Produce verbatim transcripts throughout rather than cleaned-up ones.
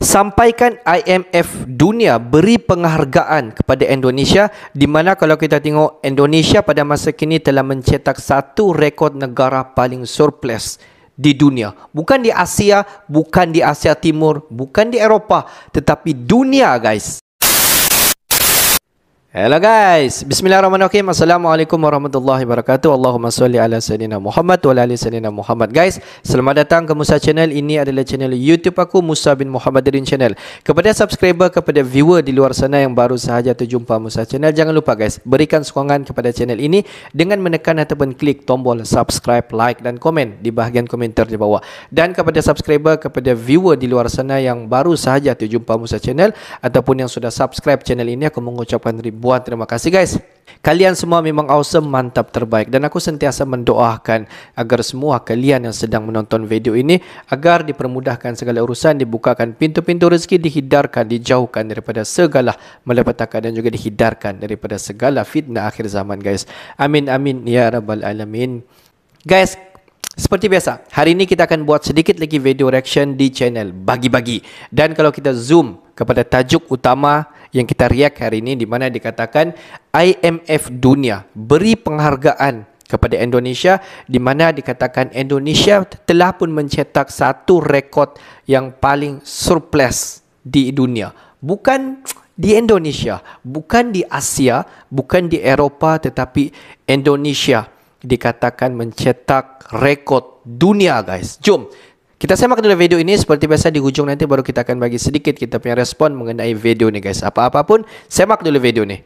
Sampaikan I M F dunia beri penghargaan kepada Indonesia, di mana kalau kita tengok Indonesia pada masa kini telah mencetak satu rekod negara paling surplus di dunia. Bukan di Asia, bukan di Asia Timur, bukan di Eropah, tetapi dunia, guys. Hello guys, bismillahirrahmanirrahim. Assalamualaikum warahmatullahi wabarakatuh. Allahumma salli ala sayyidina Muhammad wa ala ali sayyidina Muhammad. Guys, selamat datang ke Musa Channel. Ini adalah channel YouTube aku, Musa bin Muhammadirin Channel. Kepada subscriber, kepada viewer di luar sana yang baru sahaja terjumpa Musa Channel, jangan lupa guys, berikan sokongan kepada channel ini dengan menekan ataupun klik tombol subscribe, like dan komen di bahagian komentar di bawah. Dan kepada subscriber, kepada viewer di luar sana yang baru sahaja terjumpa Musa Channel ataupun yang sudah subscribe channel ini, aku mengucapkan ribuan terima kasih guys. Kalian semua memang awesome, mantap, terbaik. Dan aku sentiasa mendoakan agar semua kalian yang sedang menonton video ini agar dipermudahkan segala urusan, dibukakan pintu-pintu rezeki, dihidarkan, dijauhkan daripada segala malapetaka dan juga dihidarkan daripada segala fitnah akhir zaman guys. Amin amin ya rabbal alamin. Guys, seperti biasa, hari ini kita akan buat sedikit lagi video reaction di channel Bagi-Bagi. Dan kalau kita zoom kepada tajuk utama yang kita react hari ini, di mana dikatakan I M F dunia beri penghargaan kepada Indonesia, di mana dikatakan Indonesia telah pun mencetak satu rekod yang paling surplus di dunia. Bukan di Indonesia, bukan di Asia, bukan di Eropah, tetapi Indonesia dikatakan mencetak rekod dunia guys. Jom kita simak dulu video ini. Seperti biasa di hujung nanti baru kita akan bagi sedikit kita punya respon mengenai video ni guys. Apa-apa pun, simak dulu video ni.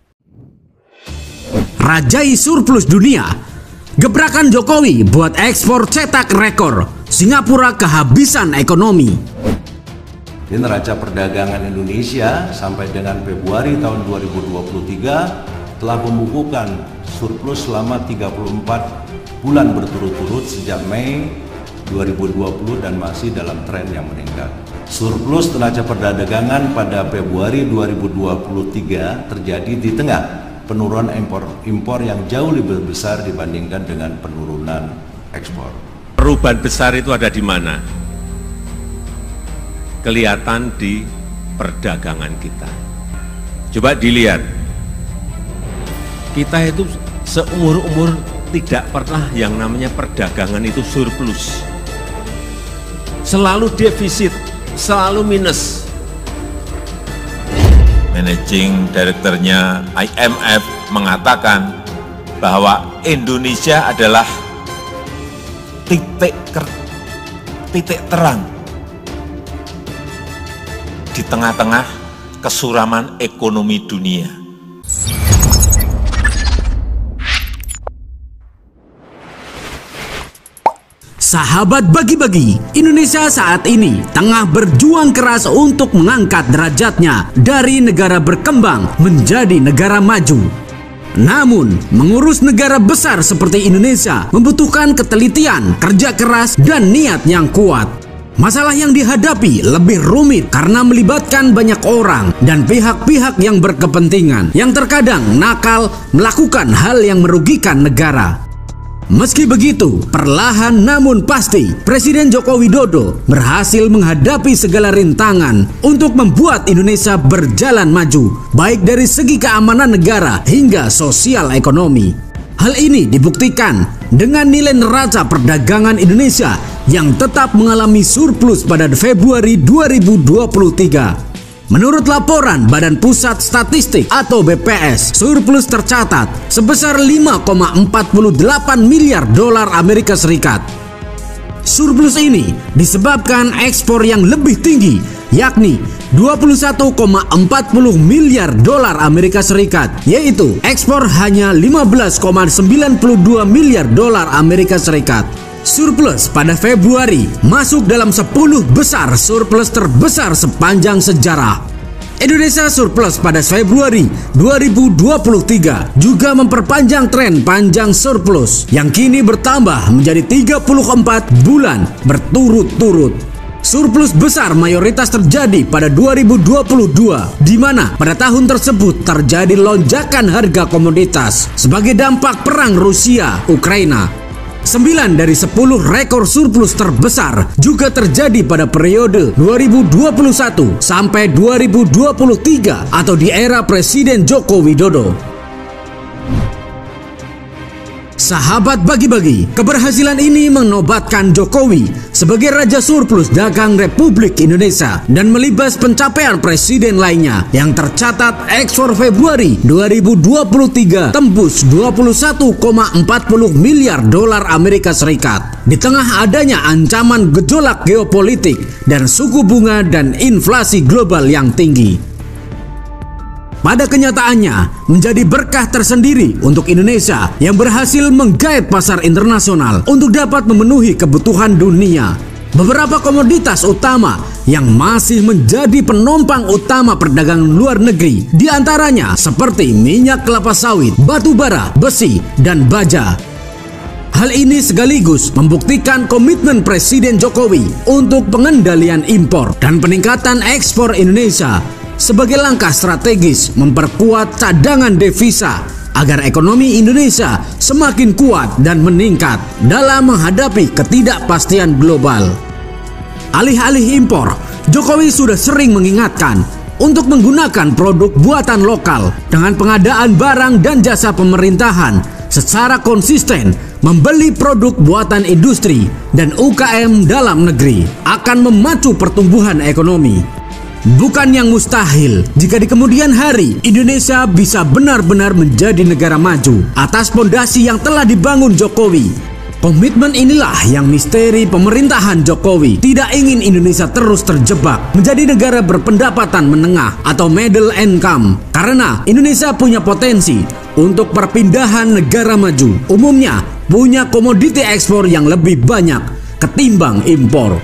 Rajai surplus dunia. Gebrakan Jokowi buat ekspor cetak rekor. Singapura kehabisan ekonomi. Di neraca perdagangan Indonesia sampai dengan Februari tahun dua ribu dua puluh tiga telah membukukan surplus selama tiga puluh empat bulan berturut-turut sejak Mei dua ribu dua puluh dan masih dalam tren yang meningkat. Surplus neraca perdagangan pada Februari dua ribu dua puluh tiga terjadi di tengah penurunan impor impor yang jauh lebih besar dibandingkan dengan penurunan ekspor. Perubahan besar itu ada di mana? Kelihatan di perdagangan kita. Coba dilihat. Kita itu seumur-umur tidak pernah yang namanya perdagangan itu surplus. Selalu defisit, selalu minus. Managing Director-nya I M F mengatakan bahwa Indonesia adalah titik titik terang di tengah-tengah kesuraman ekonomi dunia. Sahabat Bagi-Bagi, Indonesia saat ini tengah berjuang keras untuk mengangkat derajatnya dari negara berkembang menjadi negara maju. Namun, mengurus negara besar seperti Indonesia membutuhkan ketelitian, kerja keras, dan niat yang kuat. Masalah yang dihadapi lebih rumit karena melibatkan banyak orang dan pihak-pihak yang berkepentingan yang terkadang nakal melakukan hal yang merugikan negara. Meski begitu, perlahan namun pasti Presiden Joko Widodo berhasil menghadapi segala rintangan untuk membuat Indonesia berjalan maju, baik dari segi keamanan negara hingga sosial ekonomi. Hal ini dibuktikan dengan nilai neraca perdagangan Indonesia yang tetap mengalami surplus pada Februari dua ribu dua puluh tiga. Menurut laporan Badan Pusat Statistik atau B P S, surplus tercatat sebesar lima koma empat delapan miliar dolar Amerika Serikat. Surplus ini disebabkan ekspor yang lebih tinggi, yakni dua puluh satu koma empat puluh miliar dolar Amerika Serikat, yaitu ekspor hanya lima belas koma sembilan dua miliar dolar Amerika Serikat. Surplus pada Februari masuk dalam sepuluh besar surplus terbesar sepanjang sejarah. Indonesia surplus pada Februari dua ribu dua puluh tiga juga memperpanjang tren panjang surplus yang kini bertambah menjadi tiga puluh empat bulan berturut-turut. Surplus besar mayoritas terjadi pada dua ribu dua puluh dua, di mana pada tahun tersebut terjadi lonjakan harga komoditas sebagai dampak perang Rusia-Ukraina. sembilan dari sepuluh rekor surplus terbesar juga terjadi pada periode dua ribu dua puluh satu sampai dua ribu dua puluh tiga atau di era Presiden Joko Widodo. Sahabat bagi-bagi, keberhasilan ini menobatkan Jokowi sebagai Raja Surplus Dagang Republik Indonesia dan melibas pencapaian presiden lainnya yang tercatat ekspor Februari dua ribu dua puluh tiga tembus dua puluh satu koma empat nol miliar dolar Amerika Serikat. Di tengah adanya ancaman gejolak geopolitik dan suku bunga dan inflasi global yang tinggi. Pada kenyataannya, menjadi berkah tersendiri untuk Indonesia yang berhasil menggait pasar internasional untuk dapat memenuhi kebutuhan dunia. Beberapa komoditas utama yang masih menjadi penopang utama perdagangan luar negeri, diantaranya seperti minyak kelapa sawit, batu bara, besi, dan baja. Hal ini sekaligus membuktikan komitmen Presiden Jokowi untuk pengendalian impor dan peningkatan ekspor Indonesia sebagai langkah strategis memperkuat cadangan devisa agar ekonomi Indonesia semakin kuat dan meningkat dalam menghadapi ketidakpastian global. Alih-alih impor, Jokowi sudah sering mengingatkan untuk menggunakan produk buatan lokal dengan pengadaan barang dan jasa pemerintahan secara konsisten. Membeli produk buatan industri dan U K M dalam negeri akan memacu pertumbuhan ekonomi. Bukan yang mustahil jika di kemudian hari Indonesia bisa benar-benar menjadi negara maju atas fondasi yang telah dibangun Jokowi. Komitmen inilah yang misteri pemerintahan Jokowi tidak ingin Indonesia terus terjebak menjadi negara berpendapatan menengah atau middle income, karena Indonesia punya potensi untuk perpindahan negara maju, umumnya punya komoditi ekspor yang lebih banyak ketimbang impor.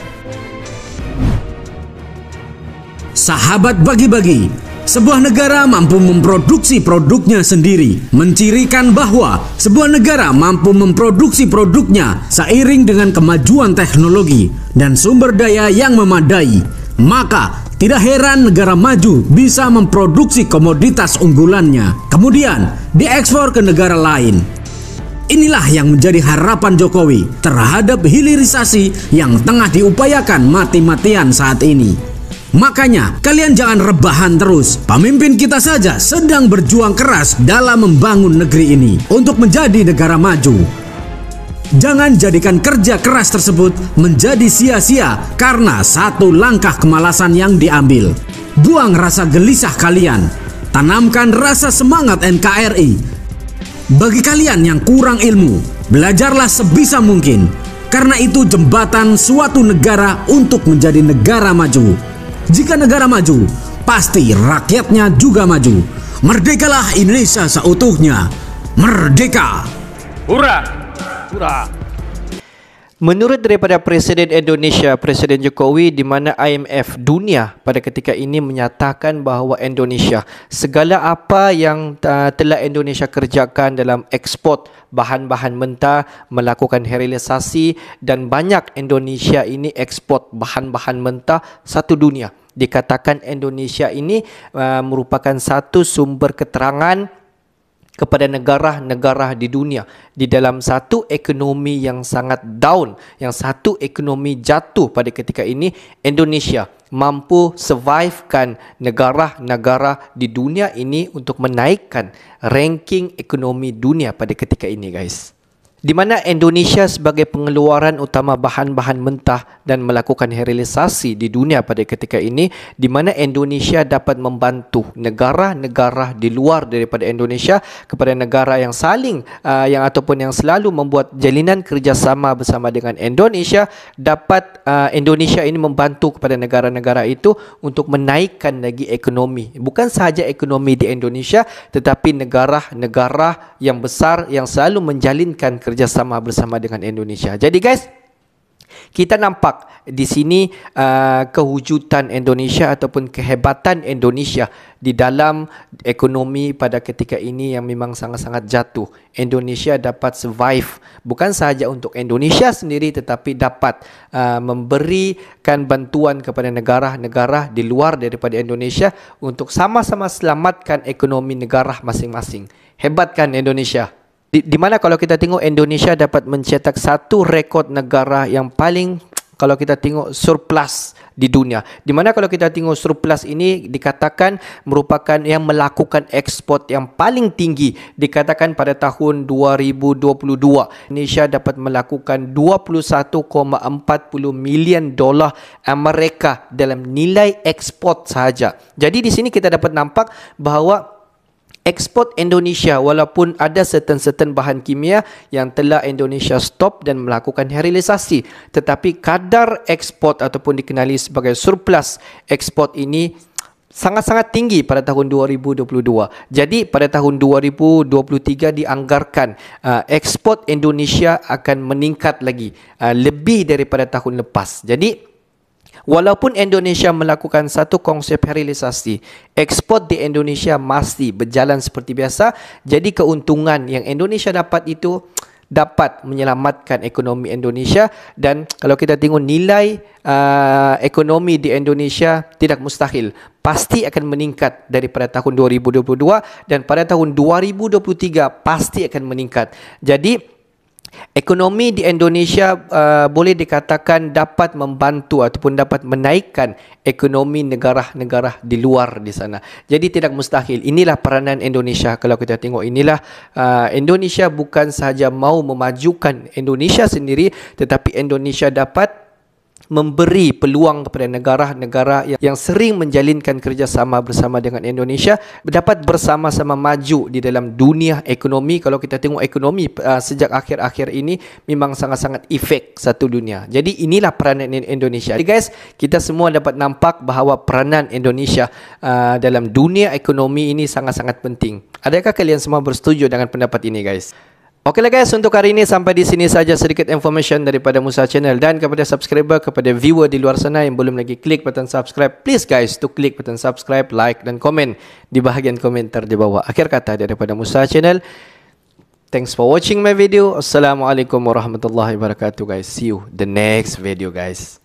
Sahabat bagi-bagi, sebuah negara mampu memproduksi produknya sendiri, mencirikan bahwa sebuah negara mampu memproduksi produknya seiring dengan kemajuan teknologi dan sumber daya yang memadai. Maka tidak heran negara maju bisa memproduksi komoditas unggulannya, kemudian diekspor ke negara lain. Inilah yang menjadi harapan Jokowi terhadap hilirisasi yang tengah diupayakan mati-matian saat ini. Makanya kalian jangan rebahan terus. Pemimpin kita saja sedang berjuang keras dalam membangun negeri ini untuk menjadi negara maju. Jangan jadikan kerja keras tersebut menjadi sia-sia karena satu langkah kemalasan yang diambil. Buang rasa gelisah kalian, tanamkan rasa semangat N K R I. Bagi kalian yang kurang ilmu, belajarlah sebisa mungkin, karena itu jembatan suatu negara untuk menjadi negara maju. Jika negara maju, pasti rakyatnya juga maju. Merdekalah Indonesia seutuhnya. Merdeka! Hurra! Hurra! Menurut daripada Presiden Indonesia, Presiden Jokowi, di mana I M F dunia pada ketika ini menyatakan bahawa Indonesia, segala apa yang uh, telah Indonesia kerjakan dalam ekspor bahan-bahan mentah, melakukan hilirisasi, dan banyak Indonesia ini ekspor bahan-bahan mentah satu dunia. Dikatakan Indonesia ini uh, merupakan satu sumber keterangan kepada negara-negara di dunia di dalam satu ekonomi yang sangat down, yang satu ekonomi jatuh pada ketika ini. Indonesia mampu survivekan negara-negara di dunia ini untuk menaikkan ranking ekonomi dunia pada ketika ini, guys. Di mana Indonesia sebagai pengeluaran utama bahan-bahan mentah dan melakukan hilirisasi di dunia pada ketika ini, di mana Indonesia dapat membantu negara-negara di luar daripada Indonesia kepada negara yang saling uh, yang ataupun yang selalu membuat jalinan kerjasama bersama dengan Indonesia, dapat uh, Indonesia ini membantu kepada negara-negara itu untuk menaikkan lagi ekonomi. Bukan sahaja ekonomi di Indonesia, tetapi negara-negara yang besar yang selalu menjalinkan kerjasama bersama dengan Indonesia. Jadi guys, kita nampak di sini uh, kewujudan Indonesia ataupun kehebatan Indonesia di dalam ekonomi pada ketika ini yang memang sangat-sangat jatuh. Indonesia dapat survive bukan sahaja untuk Indonesia sendiri, tetapi dapat uh, memberikan bantuan kepada negara-negara di luar daripada Indonesia untuk sama-sama selamatkan ekonomi negara masing-masing. Hebat kan Indonesia? Di, di mana kalau kita tengok Indonesia dapat mencetak satu rekod negara yang paling, kalau kita tengok, surplus di dunia. Di mana kalau kita tengok surplus ini dikatakan merupakan yang melakukan ekspor yang paling tinggi. Dikatakan pada tahun dua ribu dua puluh dua Indonesia dapat melakukan dua puluh satu koma empat puluh milion dolar Amerika dalam nilai ekspor sahaja. Jadi di sini kita dapat nampak bahawa ekspor Indonesia, walaupun ada certain-certain bahan kimia yang telah Indonesia stop dan melakukan sterilisasi, tetapi kadar ekspor ataupun dikenali sebagai surplus ekspor ini sangat-sangat tinggi pada tahun dua ribu dua puluh dua. Jadi pada tahun dua ribu dua puluh tiga dianggarkan uh, ekspor Indonesia akan meningkat lagi uh, lebih daripada tahun lepas. Jadi walaupun Indonesia melakukan satu konsep sterilisasi, ekspor di Indonesia masih berjalan seperti biasa. Jadi keuntungan yang Indonesia dapat itu dapat menyelamatkan ekonomi Indonesia. Dan kalau kita tengok nilai uh, ekonomi di Indonesia tidak mustahil, pasti akan meningkat daripada tahun dua ribu dua puluh dua, dan pada tahun dua ribu dua puluh tiga pasti akan meningkat. Jadi ekonomi di Indonesia uh, boleh dikatakan dapat membantu ataupun dapat menaikkan ekonomi negara-negara di luar di sana. Jadi tidak mustahil. Inilah peranan Indonesia. Kalau kita tengok, inilah uh, Indonesia bukan sahaja mau memajukan Indonesia sendiri, tetapi Indonesia dapat memberi peluang kepada negara-negara yang, yang sering menjalinkan kerjasama bersama dengan Indonesia dapat bersama-sama maju di dalam dunia ekonomi. Kalau kita tengok ekonomi uh, sejak akhir-akhir ini memang sangat-sangat efek satu dunia. Jadi inilah peranan Indonesia. Jadi guys, kita semua dapat nampak bahawa peranan Indonesia uh, dalam dunia ekonomi ini sangat-sangat penting. Adakah kalian semua bersetuju dengan pendapat ini guys? Okeylah guys, untuk hari ini sampai di sini saja sedikit information daripada Musa Channel. Dan kepada subscriber, kepada viewer di luar sana yang belum lagi klik button subscribe, please guys to klik button subscribe, like dan komen di bahagian komentar di bawah. Akhir kata daripada Musa Channel, thanks for watching my video. Assalamualaikum warahmatullahi wabarakatuh guys. See you the next video guys.